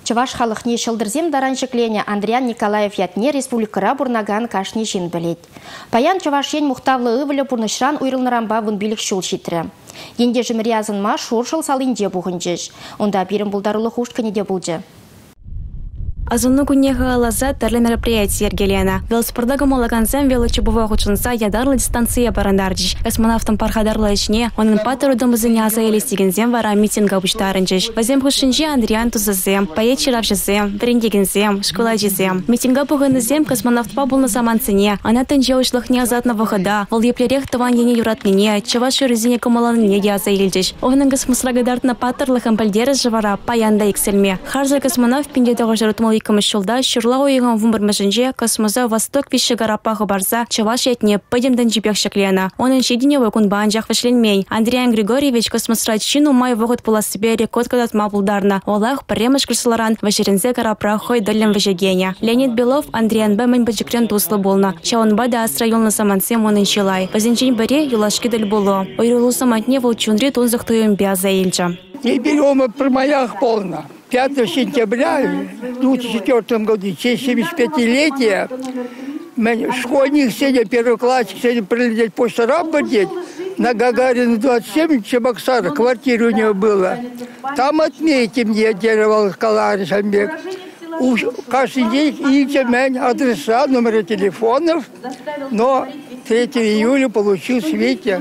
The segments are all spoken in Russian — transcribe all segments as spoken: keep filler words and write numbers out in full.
Чаваш халықне шылдырзем дараншыклене Андриан Николаев ятне республикара бурнаган кашне жин білет. Паян чаваш ен мұқтавлы ывылы бұрнышран уйрылнырамба вын билік шул шитрі. Енде жымыр язынма шуршыл салынде бұғынжыш. Онда бірім бұлдарылы хушткане де бұлды. Азуну кунеха лаза тарлы мероприятие Ергелена. Велоспордага молаганцем велочебовой худшинца ядарлы дистанция барандардыш. Космонавтом пархадарлы ичне, онын патеру домызыне азаели стигензем вара митинга учтарынчыш. Вазем худшинчи Андриан тузазем, поечерав жезем, брендигензем, школа жезем. Митинга пугынызем космонавт пабул на саманцыне. Она тенже ушлахне азатного хода. Вол еплерех таван ене юратмине, чаваш юрызине комаланыне язаельдыш. Огнын космослагодарт на патерлых ампальдеры живара паянда иксельме. Харза космонавт пиндетого жарутмал Икамыш шулда шурла уйган вумбар мәжінже космоза восток виші гарапағы барза чаваш етне пыдемден жипек шеклена. Оның шедіне вайкун банжақ вішленмей. Андриан Григорьевич космосра чину май вғыт пула себе рекорд кадатма булдарна. Олах премеш крысыларан вәшерінзе гарапра хой дөлем вәжегене. Леонид Белов Андриан бәмін бәжікрен туслы болна. Чаунба да асра юлны самансем оның шилай. Вазенчен баре юлашки дөл болу. Ойрулу самантне волчунри тунзық туйым бяза елча. Теперь ома про моях полна. пятого сентября в две тысячи четвёртом году, через семидесятипятилетие, школьник сегодня, первоклассник, сегодня прилететь почту работать на Гагарина двадцать семь, Чебоксара, квартира у него была. Там отметим, где делал Каларис Амбек. Каждый день и адреса, номеры телефонов, но третьего июля получил Светя,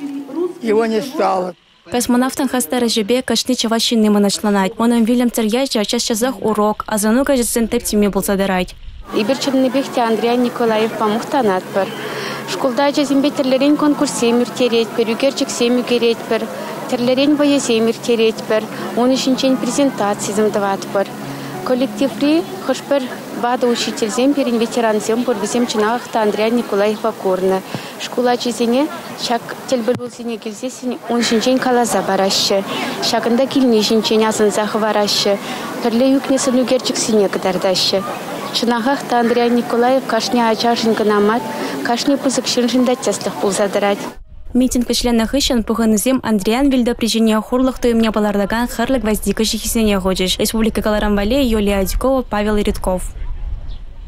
его не стало. Космонавтан хастары жебе кашны чавашинны маначланать. Онын Вильям Царьяжа час-часах урок, а зану кажется тептиме был задарать. Иберченный бехте Андриан Николаев помухтанат пар. Школда жазимбе терлерен конкурсе миртереть пар, югерчик семью кереть пар, терлерен боясе миртереть пар, он ищенчень презентации замдават пар. Коллектив при хошпер бада учитель земперин ветеран зем пор весем чинахта Андриан Николаев покорна. Школа чизине шак телберулсине килсесин он шинчен калаза бараще. Шакында килни шинчен азынзах вараще. Перле юкнесен югерчик сине кадардаще. Чинахта Андриан Николаев кашне ачашинка намат, кашне пузык шинжинда тяслых пулзадарать. Митинг членах ищен пуганызем Андриан Вильда причине хурлых туемне балардаган харлык воздика шихисене ходишь. Республика Каларамбале, Юлия Адюкова, Павел Редков.